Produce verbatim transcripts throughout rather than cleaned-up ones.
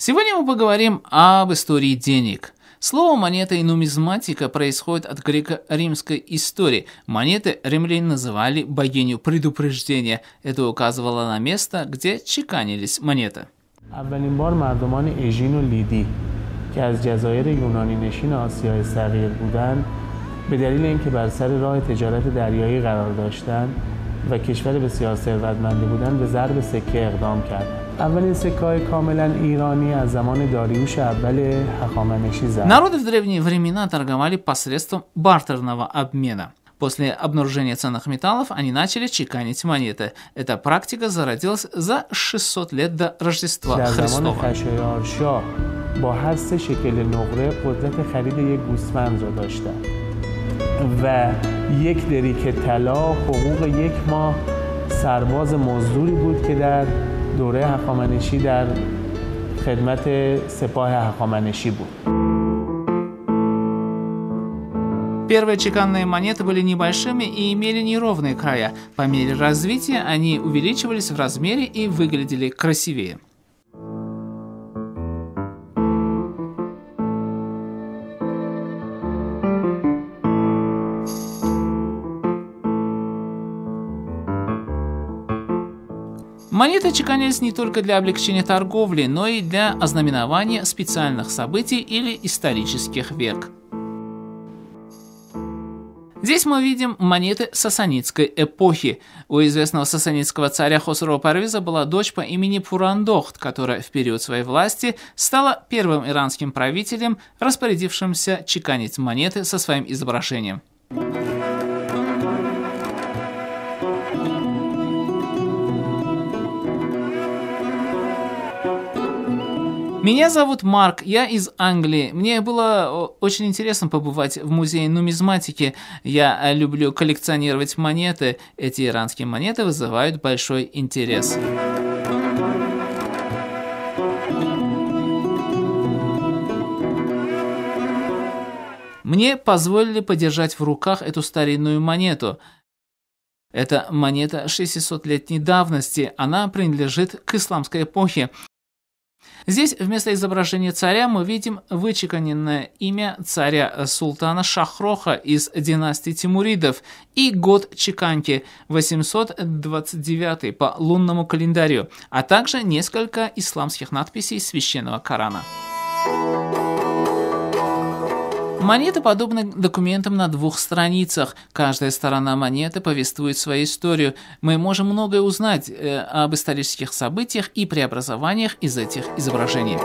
Сегодня мы поговорим об истории денег. Слово «монета» и «нумизматика» происходит от греко-римской истории. Монеты римляне называли богиню предупреждения. Это указывало на место, где чеканились монеты. اولین بار مردمان اژین و لیدی که از جزایر یونانی نشین آسیای صغیر بودند به دلیل اینکه بر سر راه تجارت دریایی قرار داشتند و کشور بسیار ثروتمندی بودند به ضرب سکه اقدام کردند. اولین سکه‌های کاملا ایرانی از زمان داریوش اول هخامنشی زد. Народы в древние времена торговали посредством бартерного обмена. После обнаружения ценных металлов они начали чеканить монеты. Эта практика зародилась за шестьсот лет до Рождества Христова. خشایارشاه با هر سه شکل نقره قدرت خرید یک گوسفند را داشتند و یک دریک طلا حقوق یک ماه سرباز مزدوری بود که در دوره هخامنشی در خدمت سپاه هخامنشی بود. Первые чеканные монеты были небольшими и имели неровные края. По мере развития они увеличивались в размере и выглядели красивее. Монеты чеканились не только для облегчения торговли, но и для ознаменования специальных событий или исторических век. Здесь мы видим монеты сасанидской эпохи. У известного сасанидского царя Хосроу Парвиза была дочь по имени Пурандохт, которая в период своей власти стала первым иранским правителем, распорядившимся чеканить монеты со своим изображением. Меня зовут Марк, я из Англии. Мне было очень интересно побывать в музее нумизматики. Я люблю коллекционировать монеты. Эти иранские монеты вызывают большой интерес. Мне позволили подержать в руках эту старинную монету. Это монета шестисотлетней давности. Она принадлежит к исламской эпохе. Здесь вместо изображения царя мы видим вычеканенное имя царя султана Шахроха из династии Тимуридов и год чеканки восемьсот двадцать девятый по лунному календарю, а также несколько исламских надписей священного Корана. Монеты подобны документам на двух страницах. Каждая сторона монеты повествует свою историю. Мы можем многое узнать э, об исторических событиях и преобразованиях из этих изображений.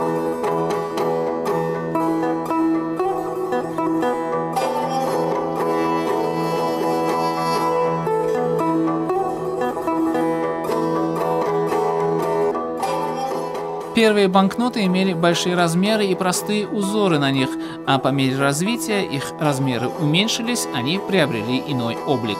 Первые банкноты имели большие размеры и простые узоры на них, а по мере развития их размеры уменьшились, они приобрели иной облик.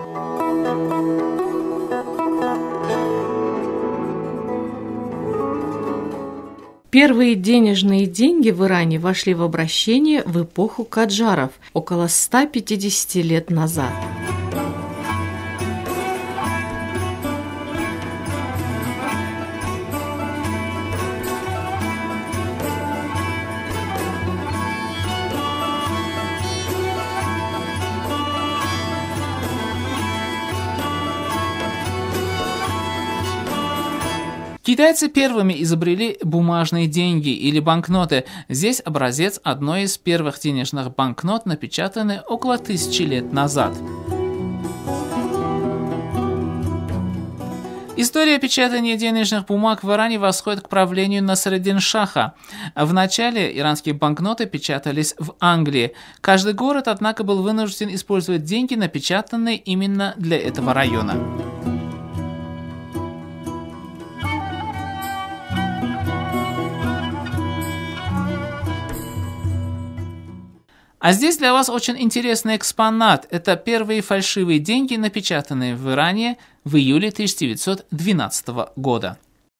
Первые денежные деньги в Иране вошли в обращение в эпоху каджаров, около ста пятидесяти лет назад. Китайцы первыми изобрели бумажные деньги или банкноты. Здесь образец одной из первых денежных банкнот, напечатанной около тысячи лет назад. История печатания денежных бумаг в Иране восходит к правлению Насреддин-шаха. В начале иранские банкноты печатались в Англии. Каждый город, однако, был вынужден использовать деньги, напечатанные именно для этого района. А здесь для вас очень интересный экспонат. Это первые фальшивые деньги, напечатанные в Иране в июле тысяча девятьсот двенадцатого года.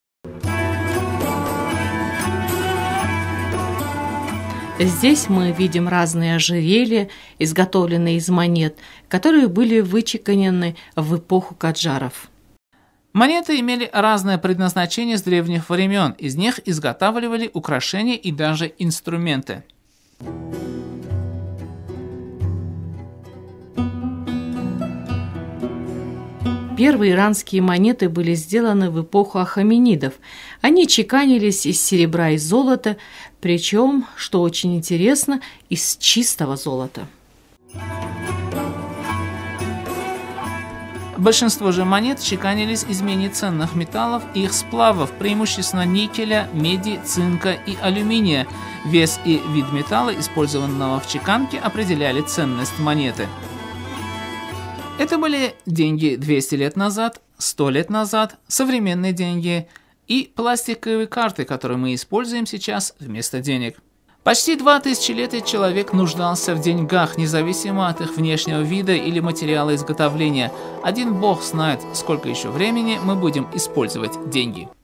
Здесь мы видим разные ожерелья, изготовленные из монет, которые были вычеканены в эпоху каджаров. Монеты имели разное предназначение с древних времен, из них изготавливали украшения и даже инструменты. Первые иранские монеты были сделаны в эпоху ахаменидов. Они чеканились из серебра и золота, причем, что очень интересно, из чистого золота. Большинство же монет чеканились из менее ценных металлов и их сплавов, преимущественно никеля, меди, цинка и алюминия. Вес и вид металла, использованного в чеканке, определяли ценность монеты. Это были деньги двести лет назад, сто лет назад, современные деньги и пластиковые карты, которые мы используем сейчас вместо денег. Почти два тысячелетия человек нуждался в деньгах, независимо от их внешнего вида или материала изготовления. Один бог знает, сколько еще времени мы будем использовать деньги.